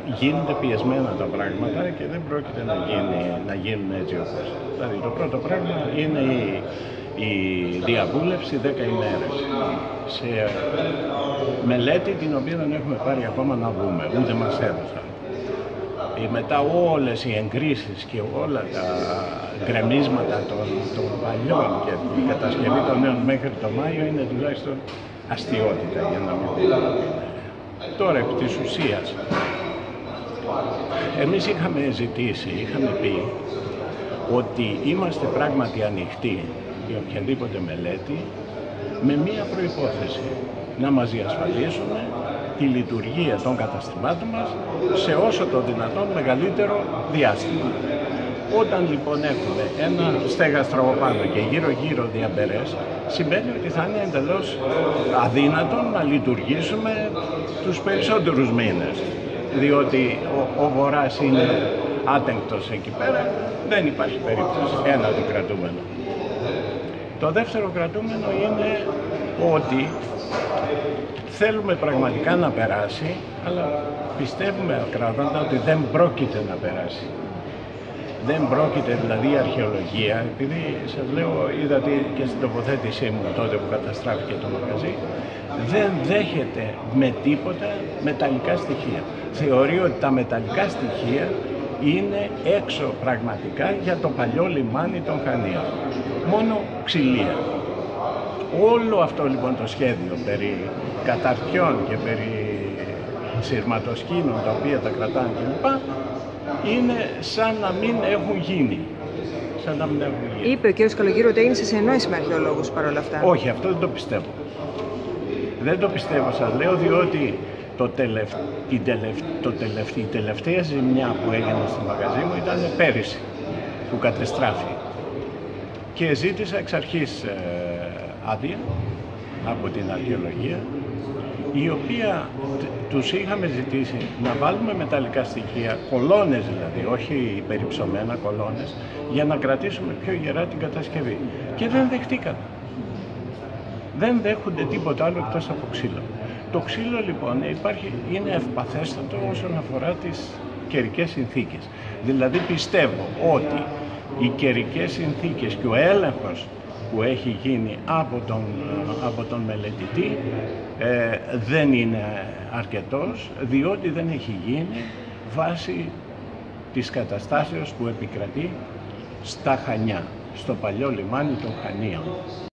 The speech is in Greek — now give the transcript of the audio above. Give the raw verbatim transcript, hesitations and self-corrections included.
γίνεται πιεσμένα τα πράγματα και δεν πρόκειται να, γίνει, να γίνουν έτσι όπως. Δηλαδή το πρώτο πράγμα είναι η, η διαβούλευση δέκα ημέρες σε μελέτη την οποία δεν έχουμε πάρει ακόμα να δούμε, ούτε μας έδωσαν. Μετά όλες οι εγκρίσεις και όλα τα γκρεμίσματα των, των παλιών και η κατασκευή των νέων μέχρι το Μάιο είναι τουλάχιστον αστιότητα, για να μην πω. Τώρα, επί της ουσίας, εμείς είχαμε ζητήσει, είχαμε πει ότι είμαστε πράγματι ανοιχτοί για οποιαδήποτε μελέτη με μία προϋπόθεση, να μας διασφαλίσουν τη λειτουργία των καταστημάτων μας σε όσο το δυνατόν μεγαλύτερο διάστημα. Όταν λοιπόν έχουμε ένα στέγαστρο πάνω και γύρω-γύρω διαμπερές, σημαίνει ότι θα είναι εντελώς αδύνατο να λειτουργήσουμε τους περισσότερους μήνες, διότι ο, ο Βορράς είναι άτεγκτος εκεί πέρα, δεν υπάρχει περίπτωση. Ένα το κρατούμενο. Το δεύτερο κρατούμενο είναι ότι θέλουμε πραγματικά να περάσει, αλλά πιστεύουμε ακράδαντα ότι δεν πρόκειται να περάσει. Δεν πρόκειται δηλαδή η αρχαιολογία, επειδή σας λέω, είδατε και στην τοποθέτησή μου τότε που καταστράφηκε το μαγαζί, δεν δέχεται με τίποτα μεταλλικά στοιχεία. Θεωρεί ότι τα μεταλλικά στοιχεία είναι έξω πραγματικά για το παλιό λιμάνι των Χανίων. Μόνο ξυλία. Όλο αυτό λοιπόν το σχέδιο περί καταρτιών και περί σειρματοσκήνων τα οποία τα κρατάνε κλπ. Είναι σαν να μην έχουν γίνει. Σαν να μην έχουν γίνει. Είπε ο κ. Καλογύρου ότι έγινε σε συνεννόηση με αρχαιολόγους παρόλα αυτά. Όχι, αυτό δεν το πιστεύω. Δεν το πιστεύω, σας λέω, διότι το τελευ... η, τελευ... το τελευ... η τελευταία ζημιά που έγινε στο μαγαζί μου ήταν πέρυσι, που κατεστράφη. Και ζήτησα εξ αρχής ε, άδεια από την αρχαιολογία, η οποία τους είχαμε ζητήσει να βάλουμε μεταλλικά στοιχεία, κολόνες δηλαδή, όχι περιψωμένα κολόνες, για να κρατήσουμε πιο γερά την κατασκευή. Και δεν δεχτήκαν. Δεν δέχονται τίποτα άλλο εκτός από ξύλο. Το ξύλο λοιπόν υπάρχει, είναι ευπαθέστατο όσον αφορά τις καιρικές συνθήκες. Δηλαδή πιστεύω ότι οι καιρικές συνθήκες και ο έλεγχος που έχει γίνει από τον, από τον μελετητή ε, δεν είναι αρκετός, διότι δεν έχει γίνει βάσει της καταστάσεως που επικρατεί στα Χανιά, στο παλιό λιμάνι των Χανίων.